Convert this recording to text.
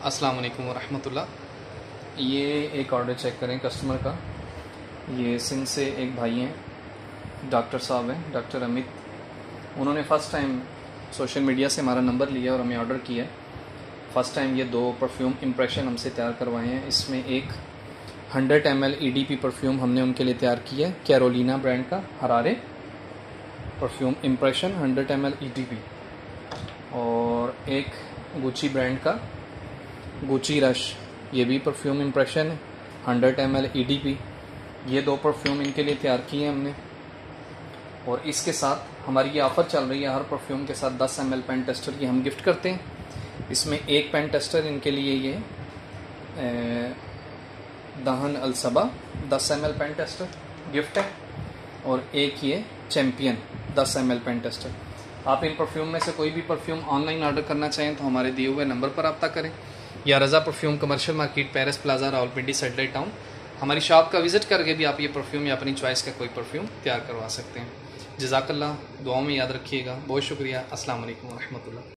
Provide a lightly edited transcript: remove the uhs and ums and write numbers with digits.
अस्सलाम वालेकुम वरहमतुल्लाह। ये एक ऑर्डर चेक करें कस्टमर का। ये सिंध से एक भाई हैं, डॉक्टर साहब हैं, डॉक्टर अमित। उन्होंने फ़र्स्ट टाइम सोशल मीडिया से हमारा नंबर लिया और हमें ऑर्डर किया। फ़र्स्ट टाइम ये 2 परफ्यूम इम्प्रेशन हमसे तैयार करवाए हैं। इसमें एक 100 ml EDP परफ्यूम हमने उनके लिए तैयार किया है, कैरोलिना ब्रांड का Herrera perfume impression 100 ml EDP, और एक गुची ब्रांड का गुची रश, ये भी परफ्यूम इम्प्रेशन है 100 ml EDP। ये 2 परफ्यूम इनके लिए तैयार किए हैं हमने। और इसके साथ हमारी ये ऑफ़र चल रही है, हर परफ्यूम के साथ 10 ml पेन टेस्टर की हम गिफ्ट करते हैं। इसमें एक पेन टेस्टर इनके लिए ये दहन अलसबा 10 ml पेन टेस्टर गिफ्ट है, और एक ये चैम्पियन 10 ml पेन टेस्टर। आप इन परफ्यूम में से कोई भी परफ्यूम ऑनलाइन ऑर्डर करना चाहें तो हमारे दिए हुए नंबर पर रब्ता करें, या Raza perfume commercial market, Paris plaza, Rawalpindi, satellite town. हमारी शॉप का विज़िट करके भी आप ये परफ्यूम या अपनी चॉइस का कोई परफ्यूम तैयार करवा सकते हैं। जज़ाकल्लाह, दुआओं में याद रखिएगा। बहुत शुक्रिया। अस्सलाम वालेकुम वरहमतुल्लाह।